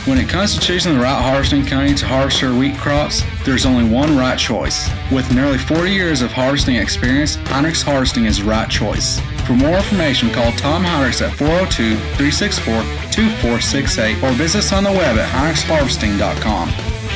When it comes to choosing the right harvesting company to harvest your wheat crops, there's only one right choice. With nearly 40 years of harvesting experience, Heinrichs Harvesting is the right choice. For more information, call Tom Heinrichs at 402-364-2468 or visit us on the web at heinrichsharvesting.com.